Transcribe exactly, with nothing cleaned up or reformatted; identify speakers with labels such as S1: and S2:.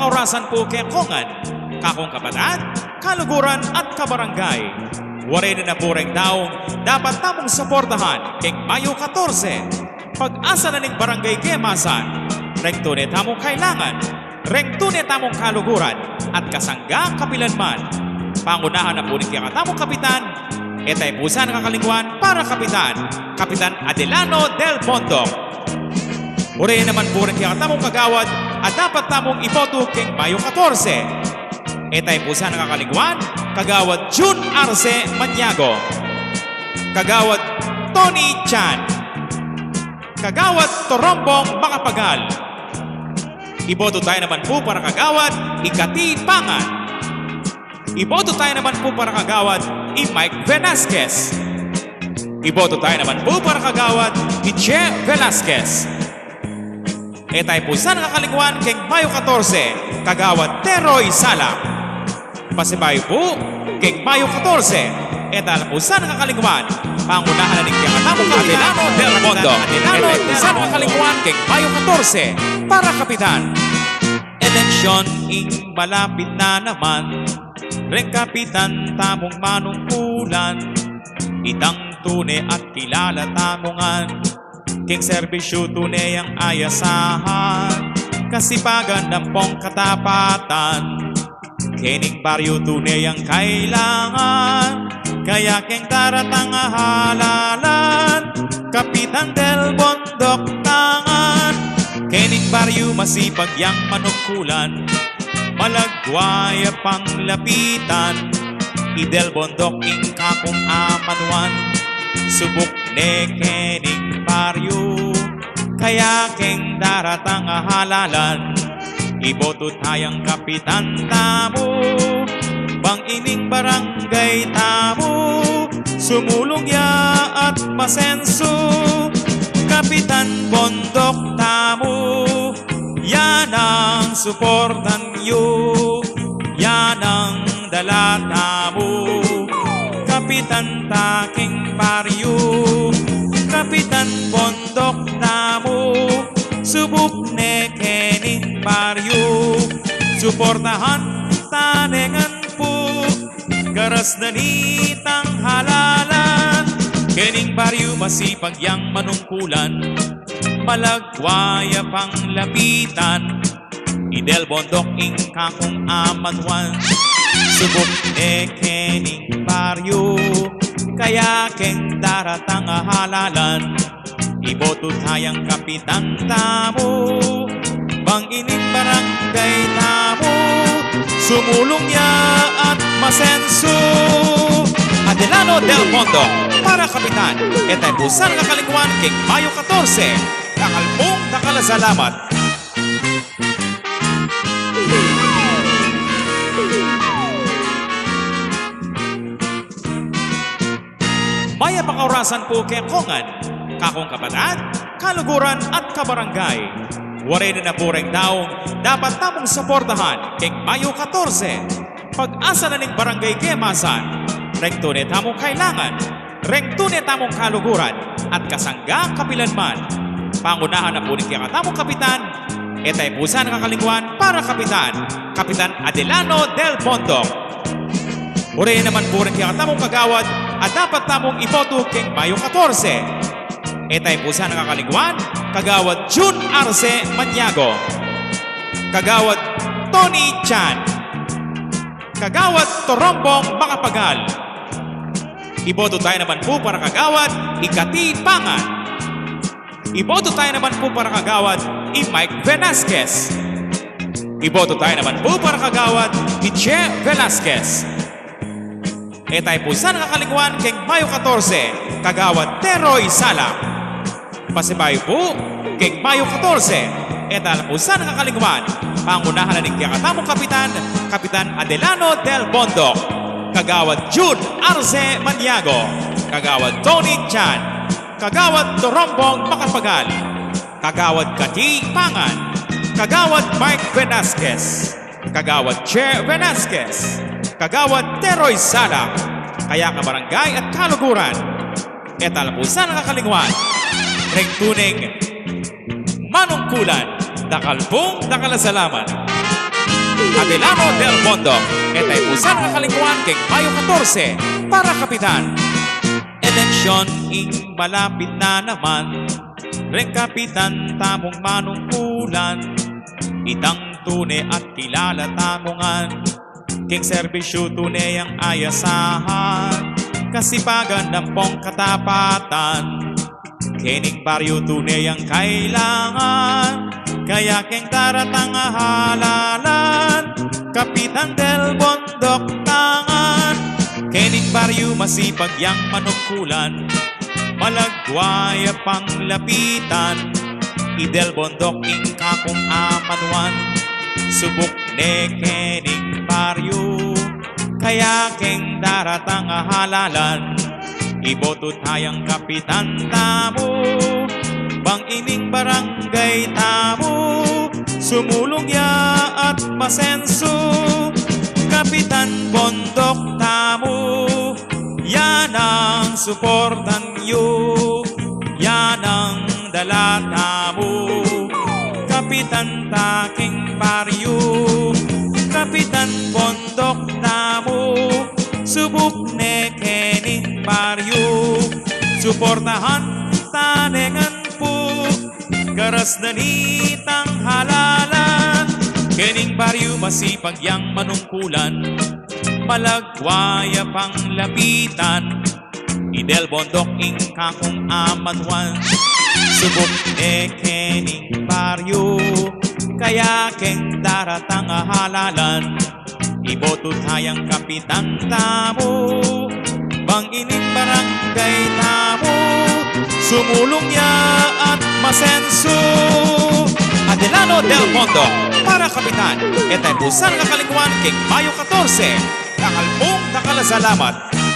S1: pakaurasan po kekongan, kakong kapatid, kaluguran at kabarangay. Waray na napureng taong dapat tamong suportahan keng Mayo fourteen. Pag-asa na ning barangay Gemasan, rengto ne tamong kailangan, rengto ne tamong kaluguran at kasangga kapilanman. Pangunahan na po ning katamong kapitan, etay pusan kakalingwan para kapitan, Kapitan Adelano Del Bondok. Waray naman po rin katamong kagawad at dapat tamong iboto keng Mayo fourteen. Etay pusan kakalingwan, Kagawad June Arce Maniago, Kagawad Tony Chan, Kagawad Torombong Makapagal. Iboto tayo naman po para Kagawad Ikati Pangan. Iboto tayo naman po para Kagawad I Mike Velasquez. Iboto tayo naman po para Kagawad I Che Velasquez. Etay pusan kakalingwan keng Mayo fourteen, Kagawad Teroy Sala. Pasibayo po keng Mayo fourteen, etal pusan kakalingwan, pangunahan na ning katamong Adelano Del Bondok. Adelano pusan kakalingwan keng Mayo fourteen para kapitan. Eleksyon ing malapit na naman, reng kapitan tamong manungkulan, itang tune at kilala tamongan, king serbisyo tunay ang ayasahan, kasipagan ng pong katapatan, kening baryo tunay ang kailangan, kaya keng daratang halalan, Kapitan Del Bondok tangan, kening baryo masipag yang manungkulan, malagwaya pang lapitan, I Del Bondok ing kakong amanuan, subok ne kening baryo, kaya keng daratang halalan, iboto tayang kapitan tamo, bang ining barangay tamo, sumulong ya at masenso, Kapitan Bondok tamo, yan ang suportan nyo, yan ang dala tamo, Kapitan taking baryo, Kapitan Bondok tamo, subok ne kening baryo, suportahan tanengan po, garas na nitang halalan, kening baryo masipag yang manungkulan, malagwaya pang lapitan, I Del Bondok ing kakong amanuan, subok ne kening baryo, kaya keng daratang halalan, iboto tayang kapitan tamo, bang ining barangay tamo, sumulong ya at masenso, Adelano Del Bondok para kapitan, etay pusan kakalingwan keng Mayo fourteen, kakalpong nakalasalamat. Maya pakaurasan po kekongan, kakong kapatid, kaluguran at kabarangay. Waray na napureng taong dapat tamong suportahan keng Mayo fourteen. Pag-asa na ning barangay Gemasan, rengto ne tamong kailangan, rengto ne tamong kaluguran at kasangga kapilanman. Pangunahan na po ning katamong kapitan, etay pusan kakalingwan para kapitan, Kapitan Adelano Del Bondok. Waray naman po rin katamong kagawad at dapat tamong iboto keng Mayo fourteen. Etay pusan kakalingwan, Kagawad June Arce Maniago, Kagawad Tony Chan, Kagawad Torombong Makapagal. Iboto tayo naman po para Kagawad Ikati Pangan. Iboto tayo naman po para Kagawad I Mike Velasquez. Iboto tayo naman po para Kagawad I Che Velasquez. Etay pusan kakalingwan keng Mayo fourteen, Kagawad Teroy Sala. Pasibayo po keng Mayo fourteen, etal pusan kakalingwan, pangunahan na ning katamong kapitan, Kapitan Adelano Del Bondok, Kagawad June Arce Maniago, Kagawad Tony Chan, Kagawad Torombong Makapagal, Kagawad Kati Pangan, Kagawad Mike Velasquez, Kagawad Che Velasquez, Kagawad Teroy Sala, kaya kabarangay at kaluguran, etal pusan kakalingwan, reng tuning manungkulan, dakalpong dakalasalaman. Adelano del Mondo. Etay pusan nga kalingkuhan kay Mayo fourteen para kapitan. Eleksyon ing malapit na naman, reng kapitan tamong manungkulan. Itang tune at kilala tamongan, king serbisyo tunay ang ayasahan. Kasipagan ng pong katapatan, kining baryo tunay ang kailangan. Kaya keng daratang halalan, Kapitan del Bondok tangan. Kining baryo masipag yang manungkulan, malagwaya pang lapitan. Idel Bondok ing kakong amanuan, subok ne kining baryo. Kaya keng daratang halalan, iboto tayang kapitan tamo. Bang ining barangay tamo, sumulong ya at masenso. Kapitan Bondok tamo, yan ang suportan nyo, yan ang dala tamo. Kapitan taking baryo, Kapitan Bondok tamo, subok ne kening baryo. Suportahan tanengan po, garas na nitang halalan. Kening baryo masipag yang manungkulan, malagwaya pang lapitan. Idel Bondok ing kakong amanuan, subok ne kening baryo. Kaya keng daratang halalan, iboto tayang kapitan tamo. Bang ining barangay tamo, sumulong ya at masenso. Adelano del Mondo para kapitan. Etay pusan nga kalingkuhan kay Mayo fourteen. Takalpong takala salamat.